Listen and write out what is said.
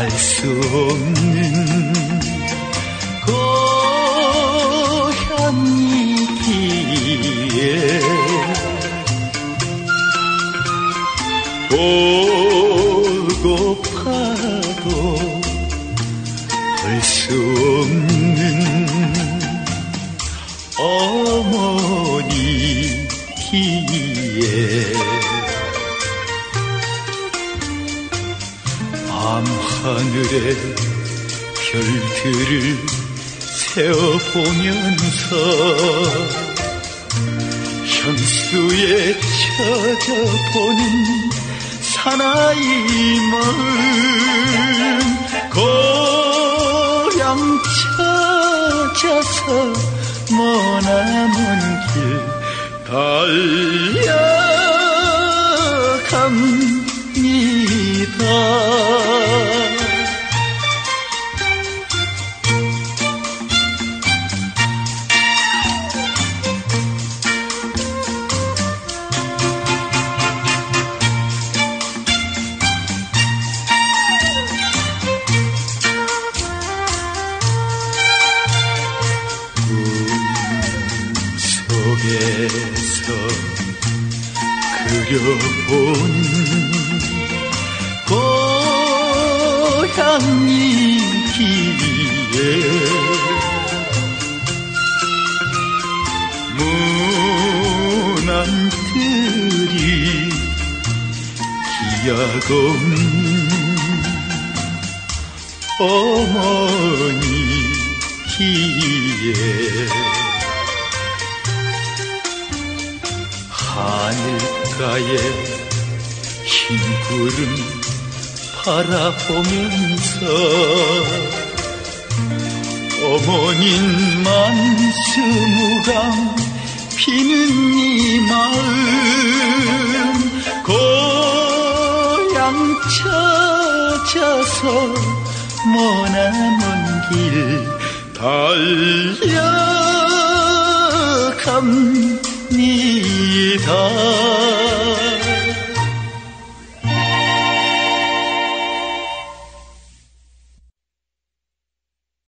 알 수 없는 고향이기에 보고파도 볼 수 없는 어머니기에 밤하늘에 별들을 세어보면서 현수에 쳐져보는 사나이 마음 고향 찾아서 머나먼 길 달려갑니다. 속에서 그려본 고향이기에 무난들이 기약 없는 어머니기에 하늘가에 흰 구름 바라보면서 어머닌 만수무강 피는 이 마음 고향 찾아서 머나먼 길 달려갑니다.